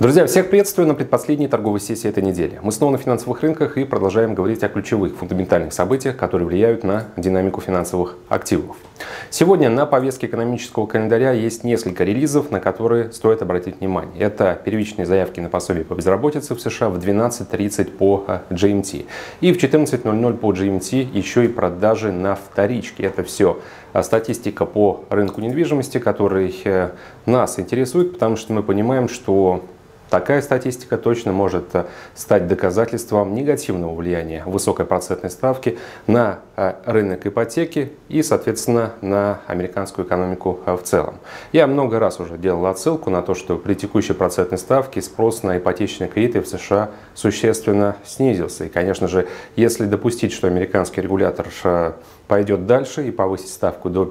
Друзья, всех приветствую на предпоследней торговой сессии этой недели. Мы снова на финансовых рынках и продолжаем говорить о ключевых фундаментальных событиях, которые влияют на динамику финансовых активов. Сегодня на повестке экономического календаря есть несколько релизов, на которые стоит обратить внимание. Это первичные заявки на пособие по безработице в США в 12:30 по GMT. И в 14:00 по GMT еще и продажи на вторичке. Это все статистика по рынку недвижимости, который нас интересует, потому что мы понимаем, что такая статистика точно может стать доказательством негативного влияния высокой процентной ставки на рынок ипотеки и, соответственно, на американскую экономику в целом. Я много раз уже делал отсылку на то, что при текущей процентной ставке спрос на ипотечные кредиты в США существенно снизился. И, конечно же, если допустить, что американский регулятор пойдет дальше и повысит ставку до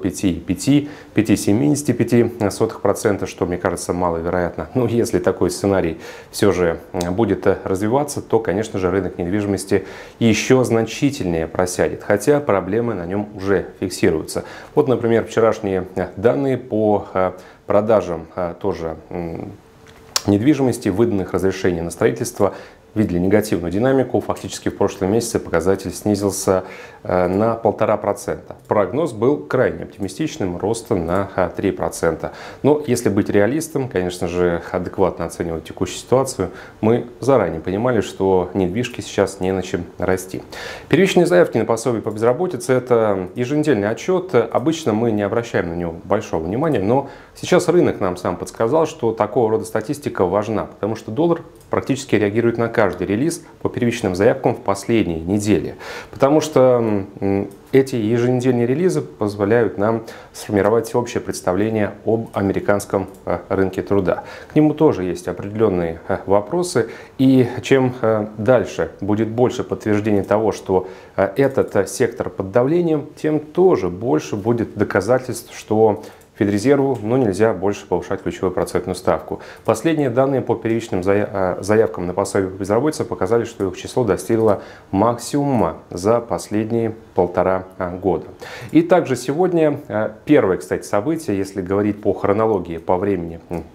5,75%, что, мне кажется, маловероятно. Но если такой сценарий все же будет развиваться, то, конечно же, рынок недвижимости еще значительнее просядет, хотя проблемы на нем уже фиксируются. Вот, например, вчерашние данные по продажам тоже недвижимости, выданных разрешений на строительство, видели негативную динамику. Фактически в прошлом месяце показатель снизился на 1,5%. Прогноз был крайне оптимистичным, роста на 3%. Но если быть реалистом, конечно же, адекватно оценивать текущую ситуацию, мы заранее понимали, что недвижки сейчас не на чем расти. Первичные заявки на пособие по безработице – это еженедельный отчет. Обычно мы не обращаем на него большого внимания, но сейчас рынок нам сам подсказал, что такого рода статистика важна, потому что доллар практически реагирует на каждый релиз по первичным заявкам в последние недели. Потому что эти еженедельные релизы позволяют нам сформировать общее представление об американском рынке труда. К нему тоже есть определенные вопросы. И чем дальше будет больше подтверждений того, что этот сектор под давлением, тем тоже больше будет доказательств, что Федрезерву, но нельзя больше повышать ключевую процентную ставку. Последние данные по первичным заявкам на пособие по безработице показали, что их число достигло максимума за последние 1,5 года. И также сегодня первое, кстати, событие, если говорить по хронологии, по времени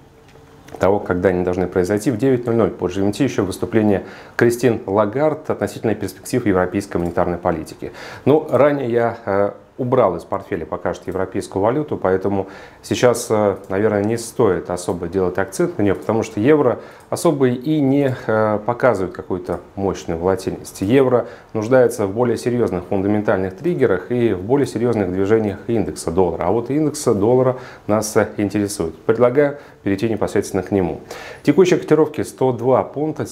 того, когда они должны произойти, в 9:00 по GMT еще выступление Кристин Лагард относительно перспектив европейской монетарной политики. Но ранее я убрал из портфеля пока что европейскую валюту, поэтому сейчас, наверное, не стоит особо делать акцент на нее, потому что евро особо и не показывает какую-то мощную волатильность. Евро нуждается в более серьезных фундаментальных триггерах и в более серьезных движениях индекса доллара. А вот индекс доллара нас интересует. Предлагаю перейти непосредственно к нему. Текущие котировки 102 пункта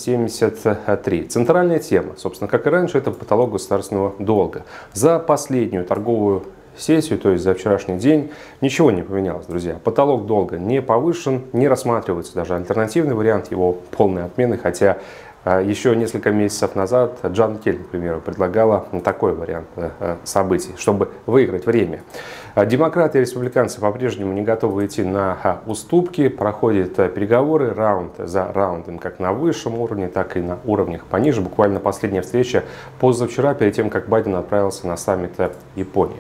73. Центральная тема, собственно, как и раньше, это потолок государственного долга. За последнюю торговую сессию, то есть за вчерашний день, ничего не поменялось, друзья. Потолок долга не повышен, не рассматривается даже альтернативный вариант его полной отмены, хотя еще несколько месяцев назад Джан Кель, к примеру, предлагала такой вариант событий, чтобы выиграть время. Демократы и республиканцы по-прежнему не готовы идти на уступки, проходят переговоры раунд за раундом, как на высшем уровне, так и на уровнях пониже. Буквально последняя встреча позавчера, перед тем, как Байден отправился на саммит Японии.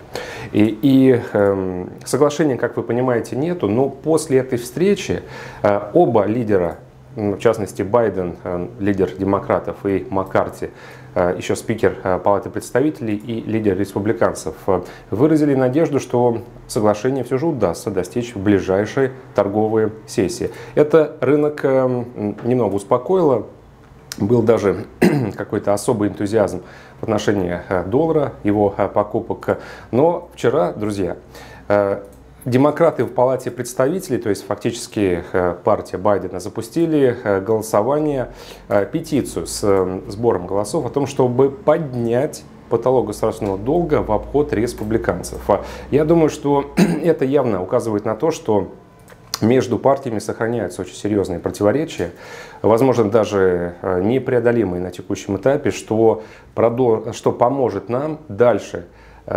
И соглашения, как вы понимаете, нету, но после этой встречи оба лидера, в частности Байден, лидер демократов, и Маккарти, еще спикер Палаты представителей, и лидер республиканцев, выразили надежду, что соглашение все же удастся достичь в ближайшей торговой сессии. Это рынок немного успокоило. Был даже какой-то особый энтузиазм в отношении доллара, его покупок. Но вчера, друзья, демократы в Палате представителей, то есть фактически партия Байдена, запустили голосование, петицию с сбором голосов о том, чтобы поднять потолок государственного долга в обход республиканцев. Я думаю, что это явно указывает на то, что между партиями сохраняются очень серьезные противоречия, возможно, даже непреодолимые на текущем этапе, что поможет нам дальше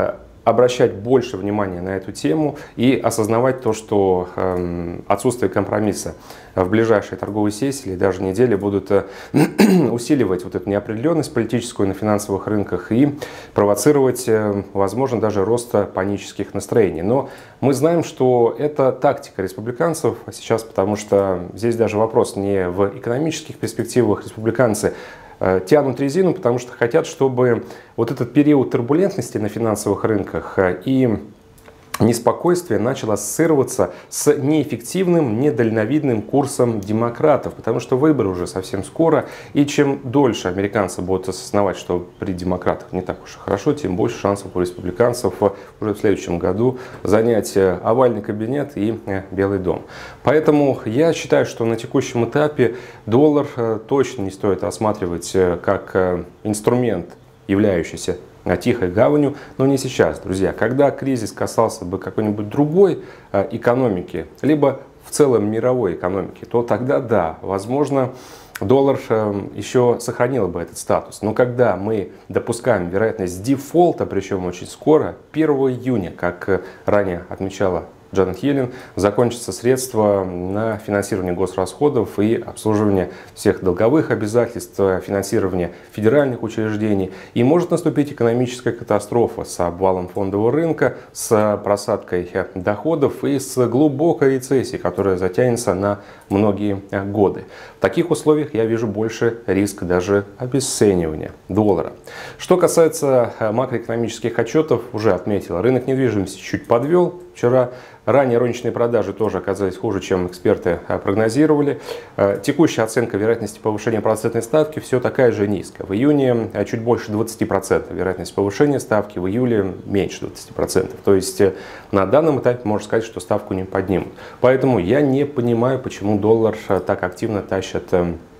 обращать больше внимания на эту тему и осознавать то, что отсутствие компромисса в ближайшей торговой сессии или даже неделе будут усиливать вот эту неопределенность политическую на финансовых рынках и провоцировать, возможно, даже рост панических настроений. Но мы знаем, что это тактика республиканцев сейчас, потому что здесь даже вопрос не в экономических перспективах. Республиканцы тянут резину, потому что хотят, чтобы вот этот период турбулентности на финансовых рынках и неспокойствие начало ассоциироваться с неэффективным, недальновидным курсом демократов, потому что выборы уже совсем скоро, и чем дольше американцы будут осознавать, что при демократах не так уж и хорошо, тем больше шансов у республиканцев уже в следующем году занять овальный кабинет и Белый дом. Поэтому я считаю, что на текущем этапе доллар точно не стоит рассматривать как инструмент, являющийся тихой гаванью, но не сейчас, друзья. Когда кризис касался бы какой-нибудь другой экономики, либо в целом мировой экономики, то тогда да, возможно, доллар еще сохранил бы этот статус. Но когда мы допускаем вероятность дефолта, причем очень скоро, 1 июня, как ранее отмечала Джанет Йеллен, закончатся средства на финансирование госрасходов и обслуживание всех долговых обязательств, финансирование федеральных учреждений. И может наступить экономическая катастрофа с обвалом фондового рынка, с просадкой доходов и с глубокой рецессией, которая затянется на многие годы. В таких условиях я вижу больше риск даже обесценивания доллара. Что касается макроэкономических отчетов, уже отметил, рынок недвижимости чуть подвел вчера. Ранее розничные продажи тоже оказались хуже, чем эксперты прогнозировали. Текущая оценка вероятности повышения процентной ставки все такая же низкая. В июне чуть больше 20% вероятность повышения ставки, в июле меньше 20%. То есть на данном этапе можно сказать, что ставку не поднимут. Поэтому я не понимаю, почему доллар так активно тащит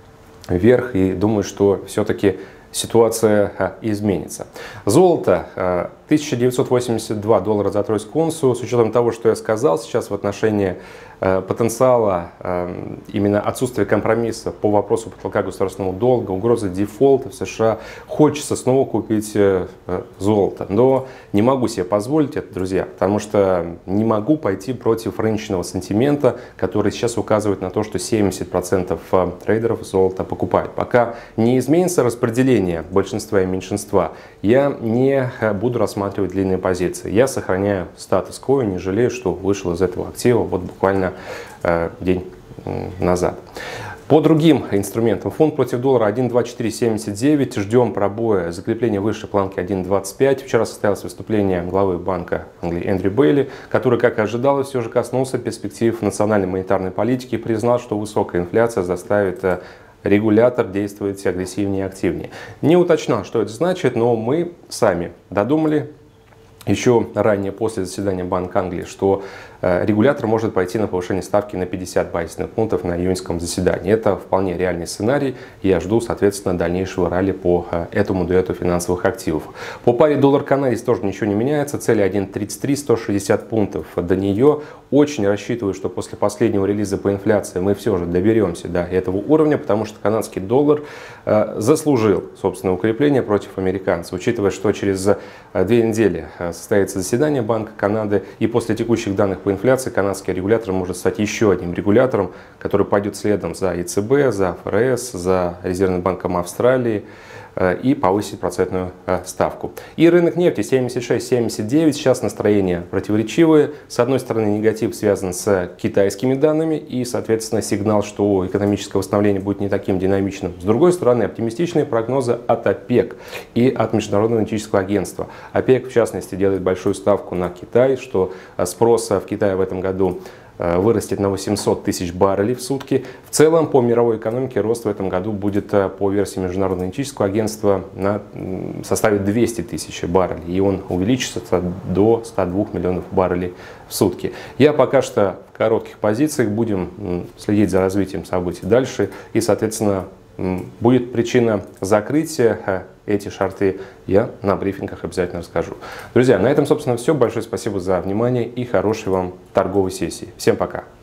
вверх, и думаю, что все-таки ситуация изменится. Золото 1982 доллара за тройскую унцию. С учетом того, что я сказал сейчас в отношении потенциала, именно отсутствия компромисса по вопросу потолка государственного долга, угрозы дефолта в США, хочется снова купить золото. Но не могу себе позволить это, друзья, потому что не могу пойти против рыночного сентимента, который сейчас указывает на то, что 70% трейдеров золото покупают. Пока не изменится распределение большинства и меньшинства, я не буду рассматривать длинные позиции. Я сохраняю статус-кво и не жалею, что вышел из этого актива вот буквально день назад. По другим инструментам, фунт против доллара 1.2479, ждем пробоя закрепления выше планки 1.25. Вчера состоялось выступление главы Банка Англии Эндрю Бейли, который, как и ожидалось, все же коснулся перспектив национальной монетарной политики и признал, что высокая инфляция заставит регулятор действовать агрессивнее и активнее. Не уточнял, что это значит, но мы сами додумали еще ранее, после заседания Банка Англии, что регулятор может пойти на повышение ставки на 50 базисных пунктов на июньском заседании. Это вполне реальный сценарий. Я жду, соответственно, дальнейшего ралли по этому дуэту финансовых активов. По паре доллар-канадец тоже ничего не меняется. Цель 1.33, 160 пунктов. До нее очень рассчитываю, что после последнего релиза по инфляции мы все же доберемся до этого уровня, потому что канадский доллар заслужил, собственно, укрепление против американцев. Учитывая, что через 2 недели состоится заседание Банка Канады, и после текущих данных по инфляции канадский регулятор может стать еще одним регулятором, который пойдет следом за ЕЦБ, за ФРС, за Резервным банком Австралии и повысить процентную ставку. И рынок нефти 76-79, сейчас настроения противоречивые. С одной стороны, негатив связан с китайскими данными и, соответственно, сигнал, что экономическое восстановление будет не таким динамичным. С другой стороны, оптимистичные прогнозы от ОПЕК и от Международного энергетического агентства. ОПЕК, в частности, делает большую ставку на Китай, что спрос в Китае в этом году вырастет на 800 тысяч баррелей в сутки. В целом, по мировой экономике рост в этом году будет, по версии Международного энергетического агентства, составит 200 тысяч баррелей. И он увеличится до 102 миллионов баррелей в сутки. Я пока что в коротких позициях, будем следить за развитием событий дальше. И, соответственно, будет причина закрытия, эти шарты я на брифингах обязательно расскажу. Друзья, на этом, собственно, все. Большое спасибо за внимание и хорошей вам торговой сессии. Всем пока!